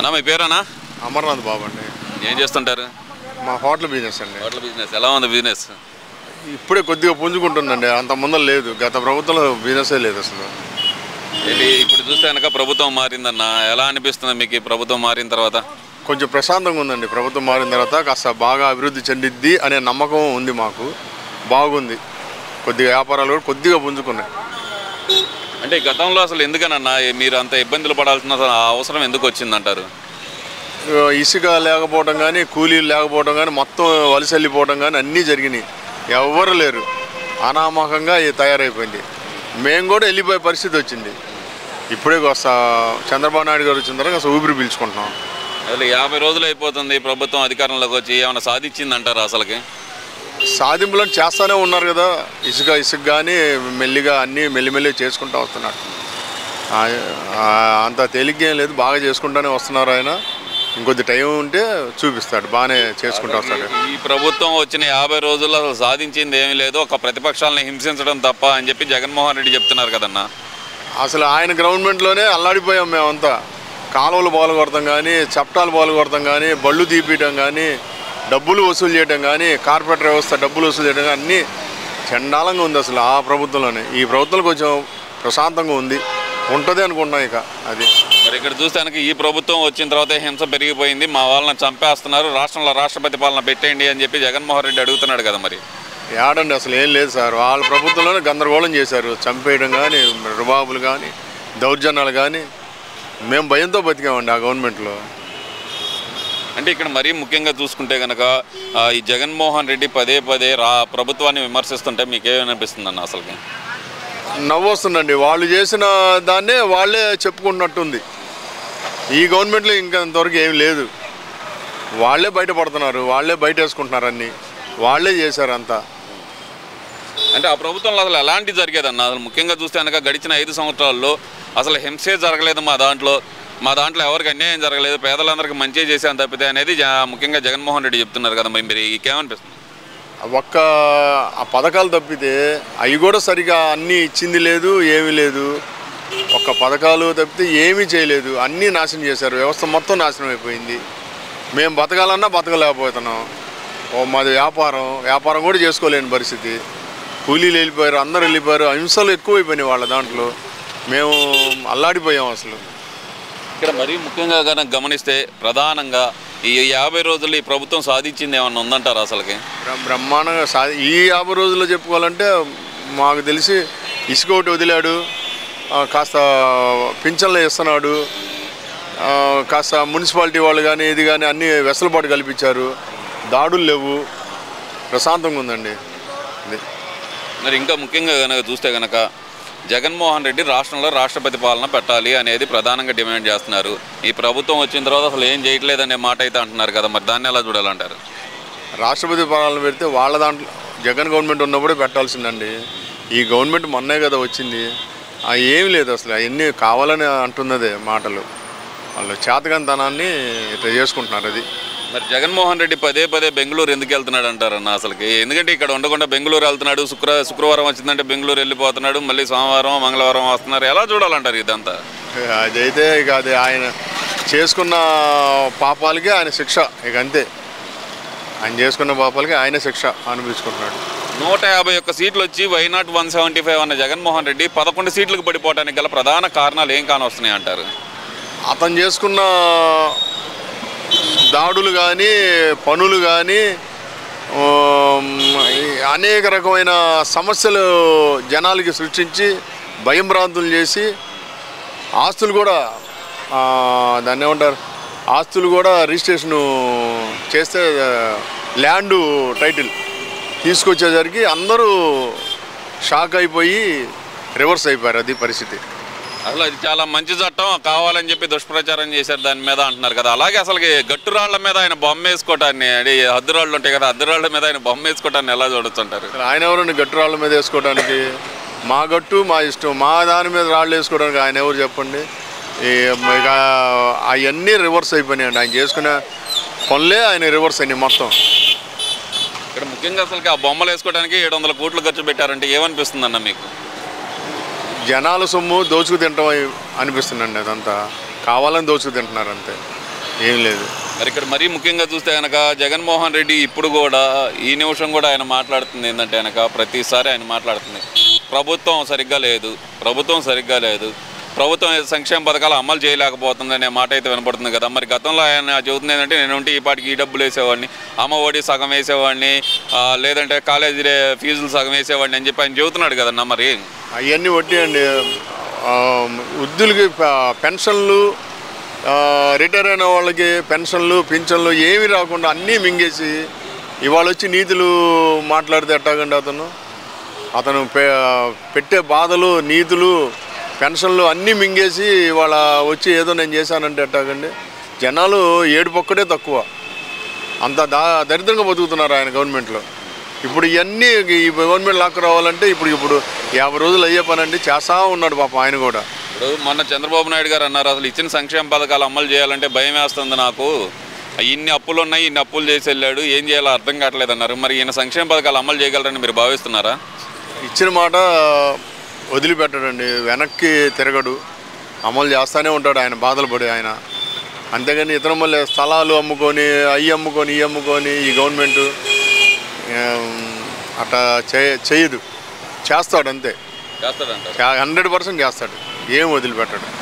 అన్నా మీ పేరేనా? అమర్నాథ్ బాబు అండి. ఏం చేస్తుంటారు? మా హోటల్ బిజినెస్ అండి. హోటల్ బిజినెస్ ఎలా ఉంది? బిజినెస్ ఇప్పుడే కొద్దిగా పుంజుకుంటుందండి, అంత ముందర లేదు. గత ప్రభుత్వంలో బిజినెసే లేదు అసలు. ఇప్పుడు చూస్తే కనుక ప్రభుత్వం మారిందన్న, ఎలా అనిపిస్తుంది మీకు ఈ ప్రభుత్వం మారిన తర్వాత? కొంచెం ప్రశాంతంగా ఉందండి. ప్రభుత్వం మారిన తర్వాత కాస్త బాగా అభివృద్ధి చెందిద్ది అనే నమ్మకం ఉంది మాకు. బాగుంది. కొద్దిగా వ్యాపారాలు కూడా కొద్దిగా పుంజుకున్నాయి. అంటే గతంలో అసలు ఎందుకనన్నా మీరు అంత ఇబ్బందులు పడాల్సిన అవసరం ఎందుకు వచ్చిందంటారు? ఇసుక లేకపోవడం కానీ, కూలీలు లేకపోవడం కానీ, మొత్తం వలస వెళ్ళిపోవడం కానీ అన్నీ జరిగినాయి. ఎవరు లేరు, అనామకంగా తయారైపోయింది. మేము కూడా వెళ్ళిపోయే పరిస్థితి వచ్చింది. ఇప్పుడే చంద్రబాబు నాయుడు గారు వచ్చిన తర్వాత అసలు ఊపిరి పీల్చుకుంటున్నాం. అసలు 50 రోజులు అయిపోతుంది ప్రభుత్వం అధికారంలోకి వచ్చి, ఏమైనా సాధించిందంటారు? అసలుకి సాధింపులను చేస్తూనే ఉన్నారు కదా. ఇసుక కానీ మెల్లిగా అన్నీ మెల్లిమెల్లి చేసుకుంటూ వస్తున్నారు. అంత తేలిగ్గా లేదు, బాగా చేసుకుంటూనే వస్తున్నారు. ఆయన ఇంకొద్ది టైం ఉంటే చూపిస్తాడు, బాగానే చేసుకుంటూ వస్తాడు. ఈ ప్రభుత్వం వచ్చిన 50 రోజుల్లో అసలు సాధించింది ఏమీ లేదు, ఒక ప్రతిపక్షాలను హింసించడం తప్ప అని చెప్పి జగన్మోహన్ రెడ్డి చెప్తున్నారు కదన్నా. అసలు ఆయన గవర్నమెంట్లోనే అల్లాడిపోయాం మేమంతా. కాలువలు పాల్గొడతాం కానీ, చట్టాలు పాల్గొడతాం కానీ, బళ్ళు తీపియటం కానీ, డబ్బులు వసూలు చేయడం కానీ, కార్పొరేట్ వ్యవస్థ డబ్బులు వసూలు చేయడం కానీ అన్నీ చండాలంగా ఉంది అసలు ఆ ప్రభుత్వంలోనే. ఈ ప్రభుత్వంలో కొంచెం ప్రశాంతంగా ఉంటుంది అనుకుంటున్నాం. ఇక అది మరి ఇక్కడ చూస్తే కనుక ఈ ప్రభుత్వం వచ్చిన తర్వాత హింస పెరిగిపోయింది, మా వాళ్ళని చంపేస్తున్నారు, రాష్ట్రంలో రాష్ట్రపతి పాలన పెట్టేయండి అని చెప్పి జగన్మోహన్ రెడ్డి అడుగుతున్నాడు కదా. మరి ఏడండి అసలు ఏం లేదు సార్. వాళ్ళ ప్రభుత్వంలోనే గందరగోళం చేశారు. చంపేయడం కానీ, రుబాబులు కానీ, దౌర్జన్యాలు కానీ. మేము భయంతో బతికామండి ఆ గవర్నమెంట్లో. అంటే ఇక్కడ మరీ ముఖ్యంగా చూసుకుంటే కనుక ఈ జగన్మోహన్ రెడ్డి పదే ప్రభుత్వాన్ని విమర్శిస్తుంటే మీకేమనిపిస్తుంది అన్న? అసలుకి నవ్వు వస్తుందండి. వాళ్ళు చేసిన దాన్నే వాళ్ళే చెప్పుకుంటున్నట్టుంది. ఈ గవర్నమెంట్లో ఇంకా ఇంతవరకు ఏం లేదు. వాళ్ళే బయటపడుతున్నారు, వాళ్ళే బయట వేసుకుంటున్నారు, అన్నీ వాళ్ళే చేశారు అంతా. అంటే ఆ ప్రభుత్వంలో అసలు ఎలాంటివి జరిగేదన్న? అసలు ముఖ్యంగా చూస్తే కనుక గడిచిన 5 సంవత్సరాల్లో అసలు హింసే జరగలేదు మా దాంట్లో ఎవరికి అన్యాయం జరగలేదు, పేదలందరికీ మంచి చేశాను తప్పితే అనేది ముఖ్యంగా జగన్మోహన్ రెడ్డి చెప్తున్నారు కదా. మీరు ఇంకేమనిపిస్తుంది? ఆ పథకాలు తప్పితే అవి కూడా సరిగా అన్నీ ఇచ్చింది లేదు, ఏమీ లేదు. పథకాలు తప్పితే ఏమీ చేయలేదు, అన్నీ నాశనం చేశారు. వ్యవస్థ మొత్తం నాశనం అయిపోయింది. మేము బతకాలన్నా బతకలేకపోతున్నాం. మాది వ్యాపారం కూడా చేసుకోలేని పరిస్థితి. కూలీలు వెళ్ళిపోయారు, అందరు వెళ్ళిపోయారు. హింసలు ఎక్కువైపోయినాయి వాళ్ళ దాంట్లో. మేము అల్లాడిపోయాం అసలు. ఇక్కడ మరీ ముఖ్యంగా కనుక గమనిస్తే ప్రధానంగా ఈ 50 రోజుల్లో ఈ ప్రభుత్వం సాధించింది ఏమన్నా ఉందంటారు? అసలుకి బ్రహ్మాండంగా ఈ 50 రోజుల్లో చెప్పుకోవాలంటే మాకు తెలిసి ఇసుక ఒకటి వదిలాడు, కాస్త పింఛన్లు ఇస్తున్నాడు, కాస్త మున్సిపాలిటీ వాళ్ళు కానీ ఇది కానీ అన్నీ వెసులుబాటు కల్పించారు. దాడులు లేవు, ప్రశాంతంగా ఉందండి. మరి ఇంకా ముఖ్యంగా కనుక చూస్తే కనుక జగన్మోహన్ రెడ్డి రాష్ట్రంలో రాష్ట్రపతి పాలన పెట్టాలి అనేది ప్రధానంగా డిమాండ్ చేస్తున్నారు. ఈ ప్రభుత్వం వచ్చిన తర్వాత అసలు ఏం చేయట్లేదనే మాట అయితే అంటున్నారు కదా. మరి దాన్ని ఎలా చూడాలంటారు? రాష్ట్రపతి పాలన పెడితే వాళ్ళ దాంట్లో జగన్ గవర్నమెంట్ ఉన్నప్పుడే పెట్టాల్సిందండి. ఈ గవర్నమెంట్ మొన్నే కదా వచ్చింది. ఏమి లేదు అసలు. అవన్నీ కావాలని అంటున్నదే మాటలు. వాళ్ళు చేతకంతనాన్ని ఇట్లా చేసుకుంటున్నారు. అది మరి జగన్మోహన్ రెడ్డి పదే బెంగళూరు ఎందుకు వెళ్తున్నాడు అంటారన్న? అసలుకి ఎందుకంటే ఇక్కడ ఉండకుండా బెంగళూరు వెళ్తున్నాడు, శుక్రవారం వచ్చిందంటే బెంగళూరు వెళ్ళిపోతున్నాడు, మళ్ళీ సోమవారం మంగళవారం వస్తున్నారు. ఎలా చూడాలంటారు ఇదంతా? అదైతే ఇక అది ఆయన చేసుకున్న పాపాలకి ఆయన శిక్ష. ఇక అంతే, ఆయన చేసుకున్న పాపాలకి ఆయన శిక్ష అనిపించుకుంటున్నాడు. 151 సీట్లు వచ్చి వైనాట్ 175 అన్న జగన్మోహన్ రెడ్డి 11 సీట్లకు పడిపోవడానికి గల ప్రధాన కారణాలు ఏం కానొస్తున్నాయి అంటారు? అతను చేసుకున్న దాడులు కానీ, పనులు కానీ, అనేక రకమైన సమస్యలు జనాలకి సృష్టించి భయంభ్రాంతులు చేసి ఆస్తులు కూడా దాన్ని ఏమంటారు, ఆస్తులు కూడా రిజిస్ట్రేషను చేస్తే ల్యాండు టైటిల్ తీసుకొచ్చేసరికి అందరూ షాక్ అయిపోయి రివర్స్ అయిపోయారు. అది పరిస్థితి. అసలు అది చాలా మంచి చట్టం కావాలని చెప్పి దుష్ప్రచారం చేశారు దాని మీద అంటున్నారు కదా. అలాగే అసలు గట్టురాళ్ల మీద ఆయన బొమ్మ వేసుకోవటాన్ని, హద్దురాళ్ళు ఉంటాయి కదా, హద్దురాళ్ల మీద ఆయన బొమ్మ వేసుకోవటాన్ని ఎలా చూడొచ్చు అంటారు? ఆయన ఎవరండి గట్టురాళ్ల మీద వేసుకోవడానికి? మా గట్టు మా ఇష్టం, మా దాని మీద రాళ్ళు వేసుకోవడానికి ఆయన ఎవరు చెప్పండి? ఇక అవన్నీ రివర్స్ అయిపోయినాయండి. ఆయన చేసుకునే పనులే ఆయన రివర్స్ అయినాయి మొత్తం. ఇక్కడ ముఖ్యంగా అసలు ఆ బొమ్మలు వేసుకోవడానికి 700 కోట్లు ఖర్చు పెట్టారంటే ఏమనిపిస్తుంది అన్న మీకు? జనాల సొమ్ము దోచుకు తింటాం అనిపిస్తుందండి. అదంతా కావాలని దోచుకు తింటున్నారు అంతే. ఏం లేదు. మరి ఇక్కడ మరీ ముఖ్యంగా చూస్తే కనుక జగన్మోహన్ రెడ్డి ఇప్పుడు కూడా ఈ నిమిషం కూడా ఆయన మాట్లాడుతుంది ఏంటంటే కనుక ప్రతిసారి ఆయన మాట్లాడుతుంది ప్రభుత్వం సరిగ్గా లేదు, ప్రభుత్వం సంక్షేమ పథకాలు అమలు చేయలేకపోతుంది అనే మాట అయితే వినపడుతుంది కదా. మరి గతంలో ఆయన చెబుతుంది ఏంటంటే నేను ఉంటే ఈ పాటికి ఈ డబ్బులు వేసేవాడిని, అమ్మ ఒడి సగం వేసేవాడిని, లేదంటే కాలేజీ ఫీజులు సగం వేసేవాడిని అని చెప్పి ఆయన చెబుతున్నాడు కదన్నా. మరి అవన్నీ వడ్డీ అండి. వృద్ధులకి పెన్షన్లు, రిటైర్ అయిన వాళ్ళకి పెన్షన్లు పింఛన్లు ఏమి రాకుండా అన్నీ మింగేసి ఇవాళ వచ్చి నీతులు మాట్లాడితే ఎట్టాగండి. అతను పెట్టే బాధలు, నీతులు, పెన్షన్లు అన్నీ మింగేసి ఇవాళ వచ్చి ఏదో నేను చేశానంటే ఎట్టాగండి. జనాలు ఏడుపొక్కడే తక్కువ, అంత దరిద్రంగా బతుకుతున్నారు ఆయన గవర్నమెంట్లో. ఇప్పుడు ఇవన్నీ ఈ గవర్నమెంట్ లాక్ రావాలంటే ఇప్పుడు 50 రోజులు అయ్యే పని అండి. చేస్తా ఉన్నాడు పాపం ఆయన కూడా. ఇప్పుడు మొన్న చంద్రబాబు నాయుడు గారు అన్నారు అసలు ఇచ్చిన సంక్షేమ పథకాలు అమలు చేయాలంటే భయం వేస్తుంది నాకు, ఇన్ని అప్పులు ఉన్నాయి, ఇన్ని అప్పులు చేసి వెళ్ళాడు, ఏం చేయాలో అర్థం కావట్లేదు అన్నారు. మరి ఈయన సంక్షేమ పథకాలు అమలు చేయగలరని మీరు భావిస్తున్నారా? ఇచ్చిన మాట వదిలిపెట్టడండి, వెనక్కి తిరగడు, అమలు చేస్తూనే ఉంటాడు ఆయన బాధలు పడి ఆయన. అంతేగాని ఇతర మళ్ళీ స్థలాలు అమ్ముకొని అవి అమ్ముకొని ఈ గవర్నమెంటు అట్లా చేయదు, చేస్తాడు అంతే, 100% చేస్తాడు, ఏం వదిలిపెట్టాడు.